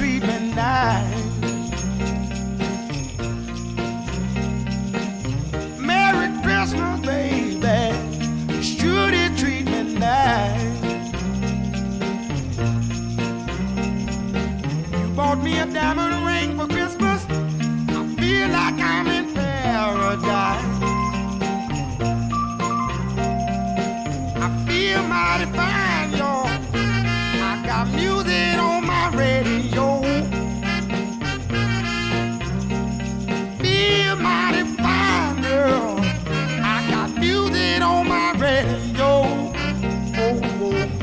treat me nice. Merry Christmas, baby. Should it treat me nice? You bought me a diamond ring for Christmas. I feel like I'm in paradise. I feel mighty fine, y'all. I got music on my radio. Feel mighty fine, girl. I got music on my radio. Oh, oh, oh.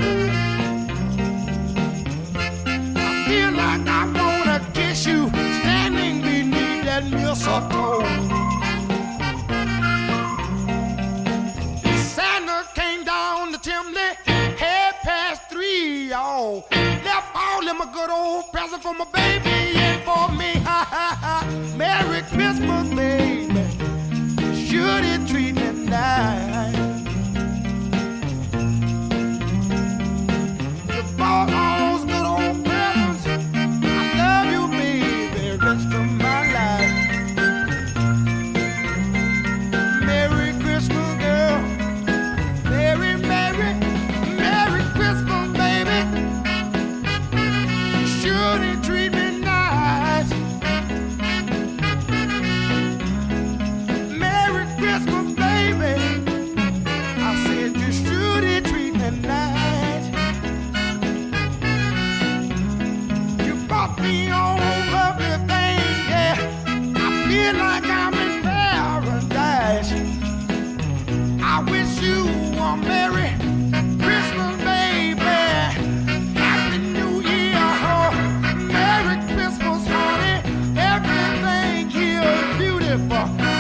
I feel like I wanna kiss you standing beneath that mistletoe. Santa came down the chimney, 3:30, y'all. Left all them a good old present for my baby and for me. Ha ha ha. Merry Christmas, baby. Should it treat me nice? You bought all those good old presents. I love you, baby, rest of my life. Merry Christmas, girl. Merry, Merry, Merry Christmas, baby. Should it treat me nice? Merry Christmas, baby. I said you should it treat me nice. You brought me all everything, yeah. I feel like I'm in paradise. I wish you a Merry Christmas, baby. Happy New Year, oh. Merry Christmas, honey. Everything here is beautiful.